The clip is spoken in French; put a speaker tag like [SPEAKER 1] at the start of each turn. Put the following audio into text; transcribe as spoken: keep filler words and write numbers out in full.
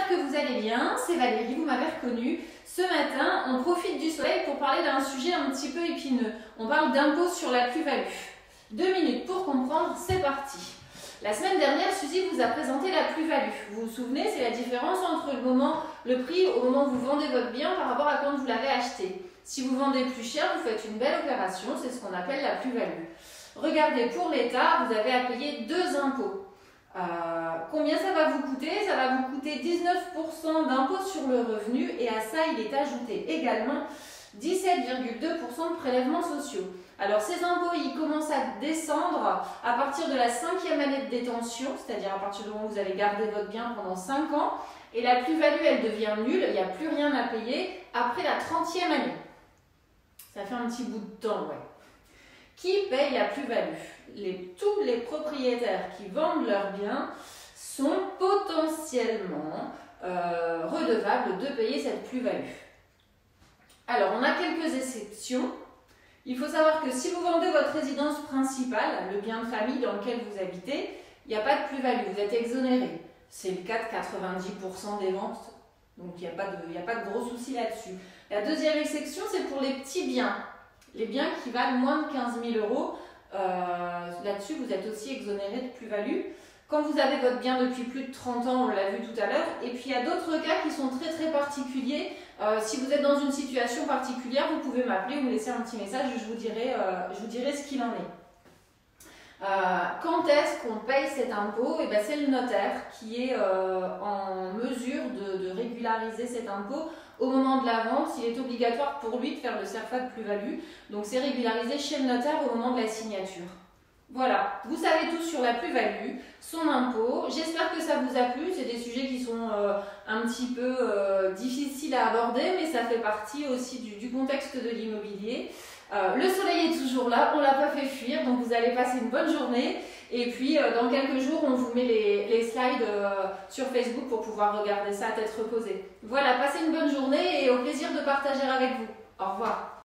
[SPEAKER 1] j'espère que vous allez bien, c'est Valérie, vous m'avez reconnue. Ce matin, on profite du soleil pour parler d'un sujet un petit peu épineux. On parle d'impôt sur la plus-value. Deux minutes pour comprendre, c'est parti. La semaine dernière, Suzy vous a présenté la plus-value. Vous vous souvenez, c'est la différence entre le moment, le prix au moment où vous vendez votre bien par rapport à quand vous l'avez acheté. Si vous vendez plus cher, vous faites une belle opération, c'est ce qu'on appelle la plus-value. Regardez, pour l'État, vous avez à payer deux impôts. Euh, combien ça va vous coûter? Ça va vous coûter dix-neuf pour cent d'impôt sur le revenu et à ça, il est ajouté également dix-sept virgule deux pour cent de prélèvements sociaux. Alors ces impôts, ils commencent à descendre à partir de la cinquième année de détention, c'est-à-dire à partir du moment où vous avez gardé votre bien pendant cinq ans, et la plus-value, elle devient nulle, il n'y a plus rien à payer après la trentième année. Ça fait un petit bout de temps, ouais. Qui paye la plus-value? Les, tous les propriétaires qui vendent leurs biens sont potentiellement euh, redevables de payer cette plus-value. Alors, on a quelques exceptions. Il faut savoir que si vous vendez votre résidence principale, le bien de famille dans lequel vous habitez, il n'y a pas de plus-value, vous êtes exonéré. C'est le cas de quatre-vingt-dix pour cent des ventes, donc il n'y a pas de, il n'y a pas de gros soucis là-dessus. La deuxième exception, c'est pour les petits biens. Les biens qui valent moins de quinze mille euros, euh, là-dessus, vous êtes aussi exonéré de plus-value. Quand vous avez votre bien depuis plus de trente ans, on l'a vu tout à l'heure, et puis il y a d'autres cas qui sont très très particuliers. Euh, si vous êtes dans une situation particulière, vous pouvez m'appeler ou me laisser un petit message, je vous dirai, euh, je vous dirai ce qu'il en est. Euh, quand est-ce qu'on paye cet impôt? Eh ben, c'est le notaire qui est euh, en mesure de, de régulariser cet impôt au moment de la vente. Il est obligatoire pour lui de faire le certificat de plus-value, donc c'est régularisé chez le notaire au moment de la signature. Voilà, vous savez tout sur la plus-value, son impôt. J'espère que ça vous a plu. C'est des sujets qui sont euh, un petit peu euh, difficiles à aborder, mais ça fait partie aussi du, du contexte de l'immobilier. Euh, le soleil est toujours là, on ne l'a pas fait fuir, donc vous allez passer une bonne journée. Et puis euh, dans quelques jours, on vous met les, les slides euh, sur Facebook pour pouvoir regarder ça à tête reposée. Voilà, passez une bonne journée et au plaisir de partager avec vous. Au revoir.